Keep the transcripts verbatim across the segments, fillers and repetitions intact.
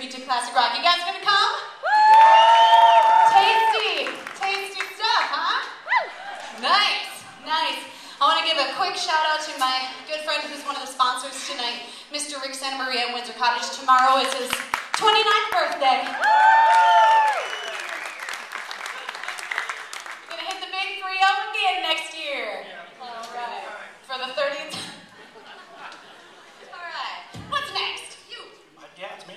tribute to classic rock. You guys gonna come? Tasty, tasty stuff, huh? Nice, nice. I want to give a quick shout out to my good friend who's one of the sponsors tonight, Mister Rick Santa Maria in Windsor Cottage. Tomorrow is his twenty-ninth birthday. Gonna hit the big three oh again next year. All right, for the thirtieth. All right, what's next? You. Yeah, it's me.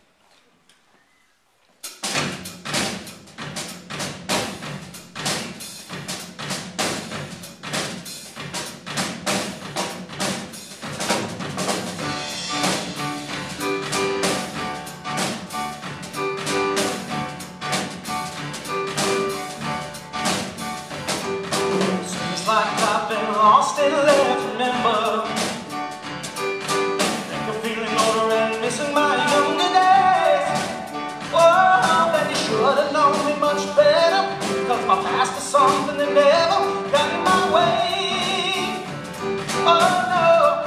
Seems like I've been lost and left, remember. Think I'm feeling older and missing my younger days. Oh, then you should have known me much better, cause my past is something that never got in my way. Oh no,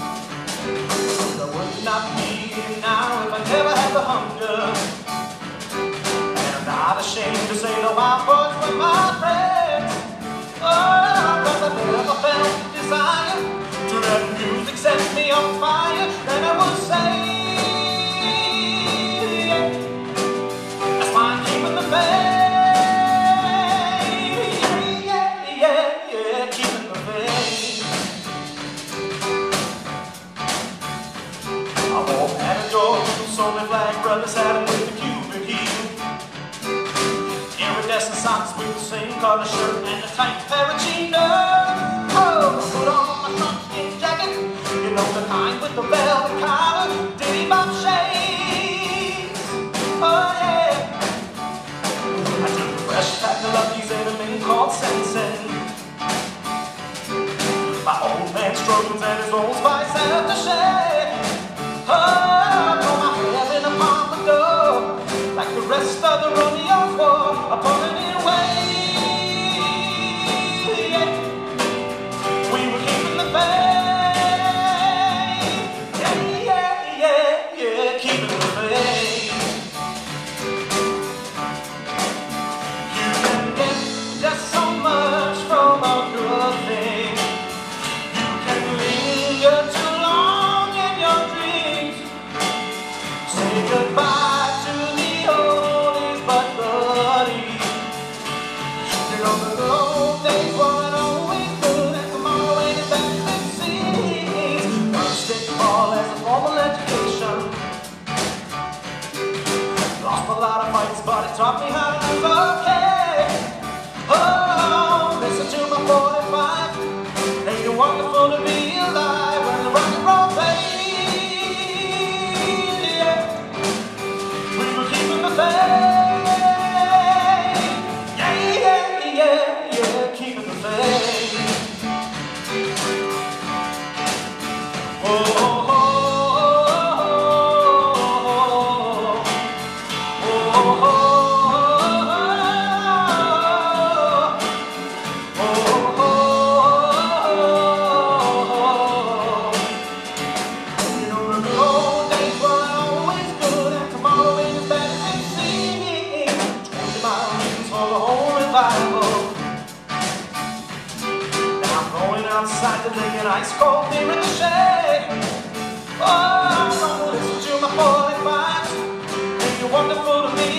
I would not be here now if I never had the hunger. And I'm not ashamed to say that my boys were my friends. Oh, cause I never felt the desire to let music set me on fire. And I would say, that's why I'm keeping the faith. Yeah, yeah, yeah, keeping the faith. I won't have a door, so many flag brothers had them with the Cuban heel. Iridescent socks with the same color shirt and a tight pair of jeans. Oh, put on my trunk jacket, you know the kind with the velvet collar, diddy bop shades. Oh yeah, I took a fresh pack of Luckies and a mint called Sensen. My old man struggles and his old spice aftershave. Oh, I throw my head in a pompadour, like the rest of the Romeo's war, I put it in way. But it taught me how to live okay. Oh, listen to my forty-five. Ain't it wonderful to be alive when the rock and roll plays? Yeah, we were keeping the faith. Yeah, yeah, yeah, yeah, keeping the faith. Oh, oh, oh. Outside to drink an ice cold beer in the shade. Oh, I'm gonna listen to my forty-fives. Ain't it wonderful to be